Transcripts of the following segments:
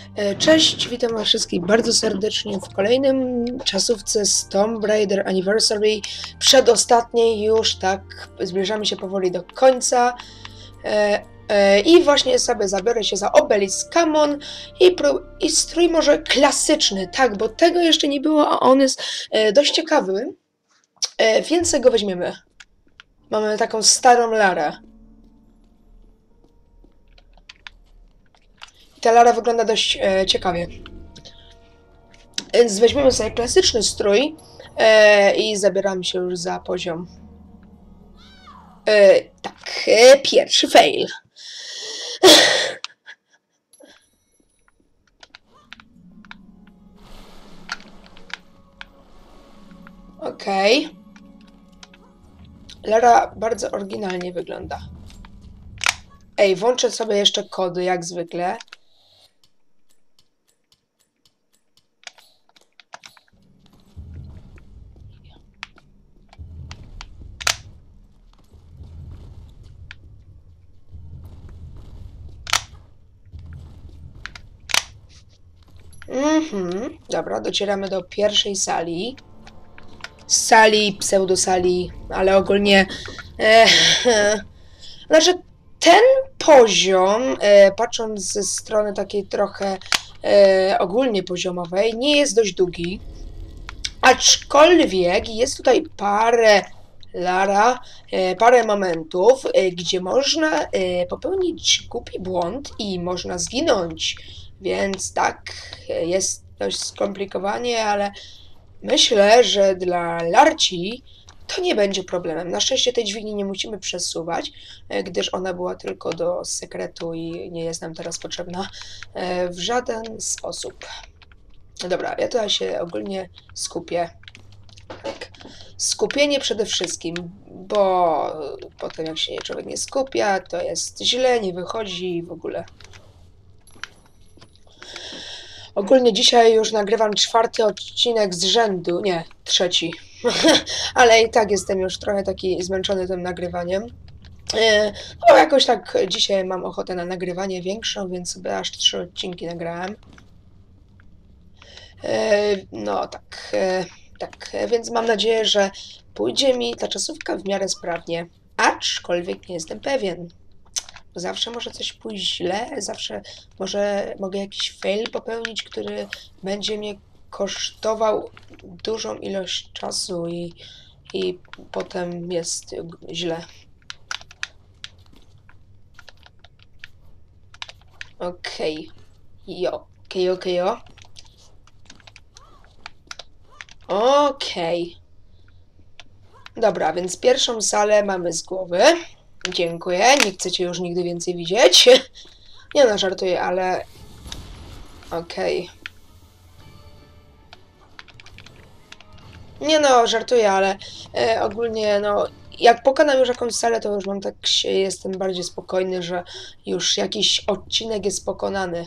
Cześć, witam was wszystkich bardzo serdecznie w kolejnym czasówce z Tomb Raider Anniversary. Przedostatniej już, tak, zbliżamy się powoli do końca. I właśnie sobie zabiorę się za Obelisk Common i strój może klasyczny, tak, bo tego jeszcze nie było, a on jest dość ciekawy, więc go weźmiemy. Mamy taką starą Larę. Ta Lara wygląda dość ciekawie. Więc weźmiemy sobie klasyczny strój i zabieramy się już za poziom. Tak, pierwszy fail. Okej. Lara bardzo oryginalnie wygląda. Ej, włączę sobie jeszcze kody, jak zwykle. Dobra, docieramy do pierwszej sali. Sali, pseudosali, ale ogólnie... Znaczy, ten poziom, patrząc ze strony takiej trochę ogólnie poziomowej, nie jest dość długi. Aczkolwiek jest tutaj parę momentów, gdzie można popełnić głupi błąd i można zginąć. Więc tak, jest dość skomplikowanie, ale myślę, że dla Larci to nie będzie problemem. Na szczęście tej dźwigni nie musimy przesuwać, gdyż ona była tylko do sekretu i nie jest nam teraz potrzebna w żaden sposób. Dobra, ja tutaj się ogólnie skupię. Tak. Skupienie przede wszystkim, bo potem jak się człowiek nie skupia, to jest źle, nie wychodzi w ogóle. Ogólnie dzisiaj już nagrywam 4. odcinek z rzędu, nie, 3. Ale i tak jestem już trochę taki zmęczony tym nagrywaniem. No jakoś tak dzisiaj mam ochotę na nagrywanie większą, więc sobie aż 3 odcinki nagrałem. No tak, więc mam nadzieję, że pójdzie mi ta czasówka w miarę sprawnie. Aczkolwiek nie jestem pewien. Zawsze może coś pójść źle, zawsze mogę jakiś fail popełnić, który będzie mnie kosztował dużą ilość czasu i potem jest źle. Okej. Okej. Okej. Dobra, więc pierwszą salę mamy z głowy. Dziękuję, nie chcecie już nigdy więcej widzieć. Nie no, żartuję, ale... Okej. Nie no, żartuję, ale ogólnie no... Jak pokonam już jakąś salę, to już mam tak... Jestem bardziej spokojny, że już jakiś odcinek jest pokonany.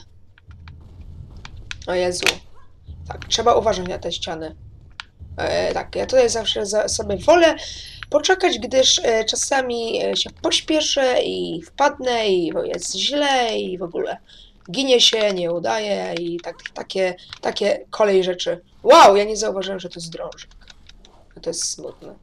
O Jezu. Tak, trzeba uważać na te ściany. Tak, ja tutaj zawsze sobie wolę poczekać, gdyż czasami się pośpieszę i wpadnę i jest źle i w ogóle ginie się, nie udaje i takie kolej rzeczy. Wow, ja nie zauważyłem, że to jest drążek. To jest smutne.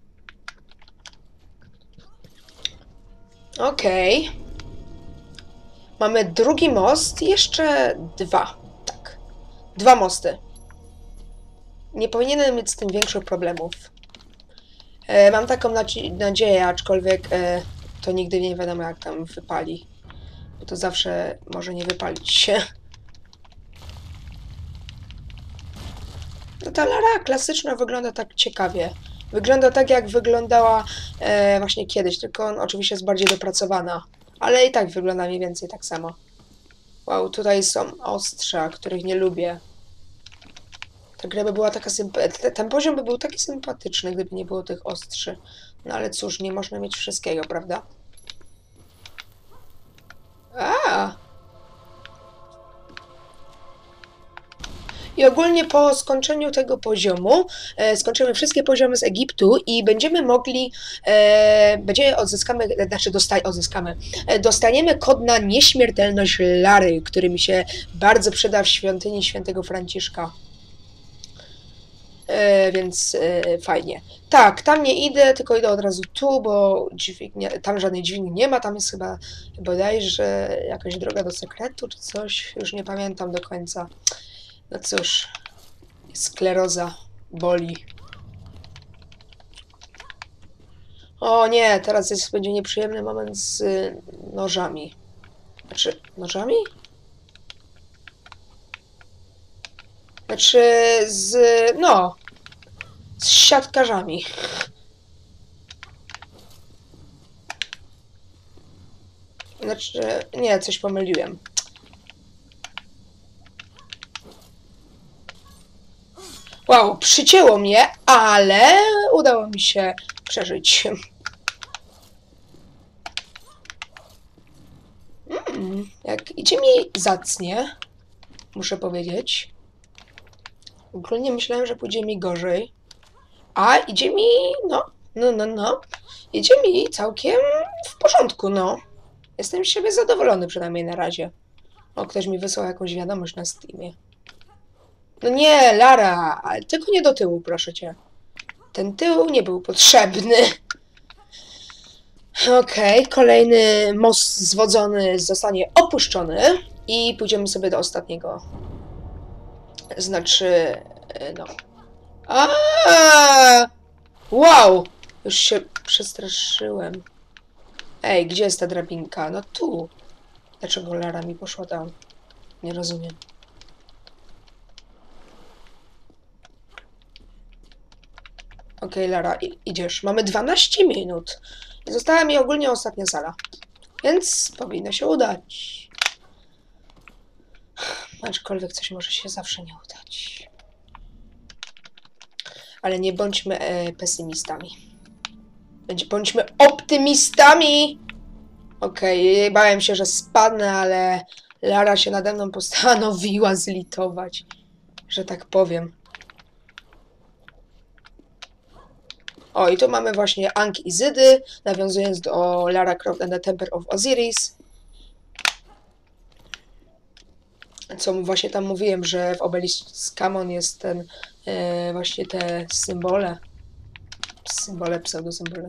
Okej. Mamy drugi most, jeszcze 2. Tak. 2 mosty. Nie powinienem mieć z tym większych problemów. Mam taką nadzieję, aczkolwiek to nigdy nie wiadomo, jak tam wypali. Bo to zawsze może nie wypalić się. No ta Lara klasyczna wygląda tak ciekawie. Wygląda tak, jak wyglądała właśnie kiedyś, tylko oczywiście jest bardziej dopracowana. Ale i tak wygląda mniej więcej tak samo. Wow, tutaj są ostrza, których nie lubię. Ta gra by była taka ten poziom by był taki sympatyczny, gdyby nie było tych ostrzy. No ale cóż, nie można mieć wszystkiego, prawda? I ogólnie po skończeniu tego poziomu, skończymy wszystkie poziomy z Egiptu i będziemy mogli, dostaniemy kod na nieśmiertelność Lary, który mi się bardzo przyda w świątyni świętego Franciszka. Więc fajnie. Tak, tam nie idę, tylko idę od razu tu, bo tam żadnej dźwigni nie ma, tam jest chyba bodajże jakaś droga do sekretu czy coś, już nie pamiętam do końca. No cóż, skleroza boli. O nie, teraz będzie nieprzyjemny moment z nożami. Znaczy, nożami? Znaczy, z siatkarzami. Znaczy, nie, coś pomyliłem. Wow, przycięło mnie, ale udało mi się przeżyć. Jak idzie mi zacnie, muszę powiedzieć. Ogólnie myślałem, że pójdzie mi gorzej. A idzie mi, idzie mi całkiem w porządku, no. Jestem z siebie zadowolony przynajmniej na razie. O, ktoś mi wysłał jakąś wiadomość na Steamie. No nie, Lara, ale tylko nie do tyłu, proszę cię. Ten tył nie był potrzebny. Okej, kolejny most zwodzony zostanie opuszczony i pójdziemy sobie do ostatniego. Znaczy, no. Wow! Już się przestraszyłem. Ej, gdzie jest ta drabinka? No tu. Dlaczego Lara mi poszła tam? Nie rozumiem. Okej, Lara, idziesz. Mamy 12 minut. Została mi ogólnie ostatnia sala. Więc powinno się udać. Aczkolwiek coś może się zawsze nie udać. Ale nie bądźmy pesymistami. Bądźmy optymistami! Okej, bałem się, że spadnę, ale Lara się nade mną postanowiła zlitować. Że tak powiem. O, i tu mamy właśnie Ankh Izydy, nawiązując do Lara Croft and the Temple of Osiris. Co właśnie tam mówiłem, że w Obelisk-Kamon jest ten, właśnie te symbole. Pseudosymbole.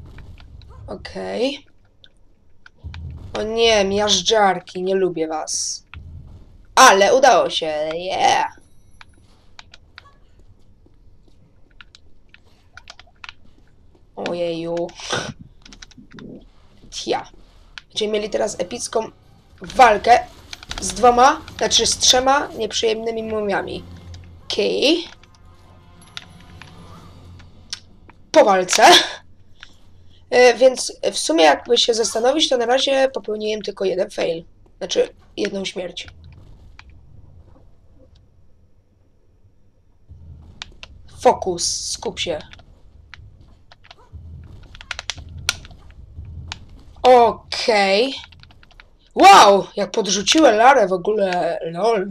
Okej. O nie, miażdżarki, nie lubię was. Ale udało się, yeah! Ojeju. Tia. Będziemy mieli teraz epicką walkę z 3 nieprzyjemnymi mumiami. Okej. Po walce. Więc w sumie jakby się zastanowić, to na razie popełniłem tylko jeden fail. Znaczy, jedną śmierć. Fokus, skup się. Okej. Wow, jak podrzuciłem Larę w ogóle, lol.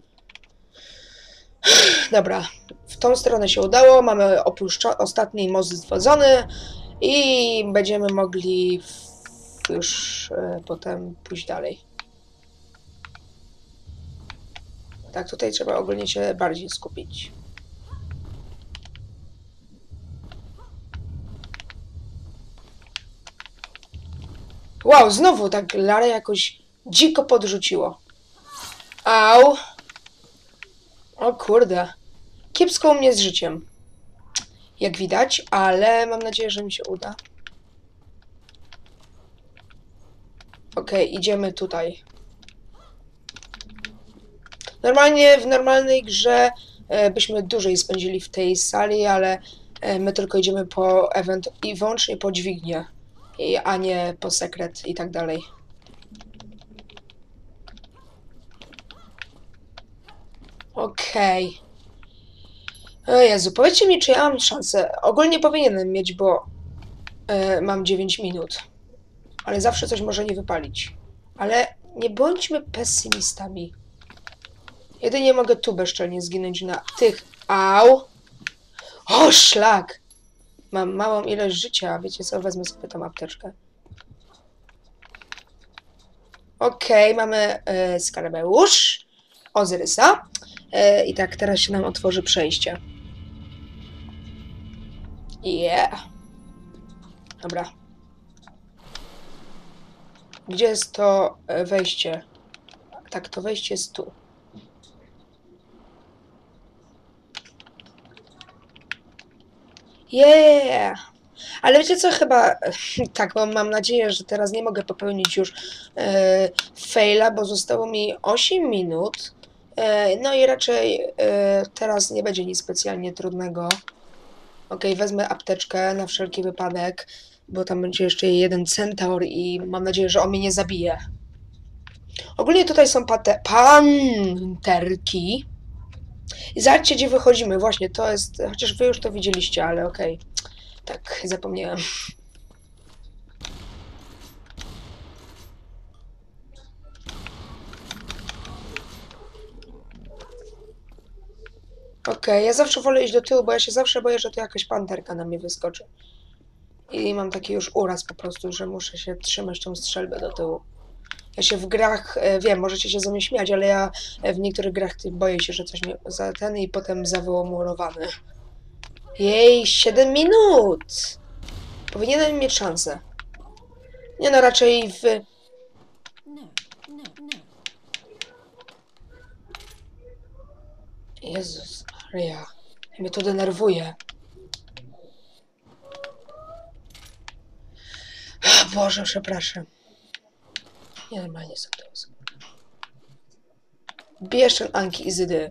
Dobra, w tą stronę się udało, mamy ostatni most zwodzony i będziemy mogli już potem pójść dalej. Tak, tutaj trzeba ogólnie się bardziej skupić. Wow, znowu tak Larę jakoś dziko podrzuciło. Au. O kurde. Kiepsko u mnie z życiem. Jak widać, ale mam nadzieję, że mi się uda. Okej, idziemy tutaj. Normalnie w normalnej grze byśmy dłużej spędzili w tej sali, ale my tylko idziemy po event i wyłącznie po dźwignię, a nie po sekret i tak dalej. Okej. Jezu, powiedzcie mi, czy ja mam szansę. Ogólnie powinienem mieć, bo mam 9 minut. Ale zawsze coś może nie wypalić. Ale nie bądźmy pesymistami. Jedynie mogę tu bezczelnie zginąć na tych... Au! O, szlak! Mam małą ilość życia. Wiecie co? Wezmę sobie tą apteczkę. Okej, mamy skarabeusz Ozyrysa. I tak, teraz się nam otworzy przejście. Yeah. Dobra. Gdzie jest to wejście? Tak, to wejście jest tu. Yeah! Ale wiecie co, chyba tak, bo mam nadzieję, że teraz nie mogę popełnić już faila, bo zostało mi 8 minut. No i raczej teraz nie będzie nic specjalnie trudnego. Okej, wezmę apteczkę na wszelki wypadek, bo tam będzie jeszcze jeden centaur i mam nadzieję, że on mnie nie zabije. Ogólnie tutaj są panterki. I zobaczcie, gdzie wychodzimy. Właśnie, to jest... Chociaż wy już to widzieliście, ale okej. Tak, zapomniałem. Okej, ja zawsze wolę iść do tyłu, bo ja się zawsze boję, że to jakaś panterka na mnie wyskoczy. I mam taki już uraz po prostu, że muszę się trzymać tą strzelbę do tyłu. Ja się w grach, wiem, możecie się ze mnie śmiać, ale ja w niektórych grach boję się, że coś mnie za ten i potem zawołomurowany. Jej, 7 minut! Powinienem mieć szansę. Nie no, raczej w... Jezus Maria, mnie to denerwuje. Boże, przepraszam. Nienormalnie są to osoby. Bierz ten Anki Izydy.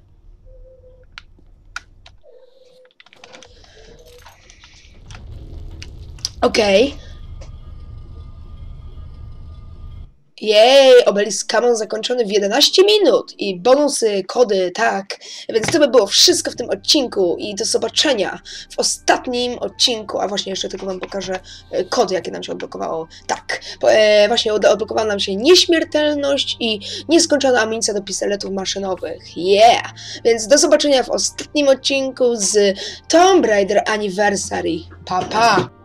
Okej. Jej, obelisk Kamon zakończony w 11 minut i bonusy, kody, tak. Więc to by było wszystko w tym odcinku i do zobaczenia w ostatnim odcinku. A właśnie jeszcze tylko wam pokażę kody, jakie nam się odblokowało. Tak, właśnie odblokowała nam się nieśmiertelność i nieskończona amunicja do pistoletów maszynowych. Yeah! Więc do zobaczenia w ostatnim odcinku z Tomb Raider Anniversary. Pa, pa!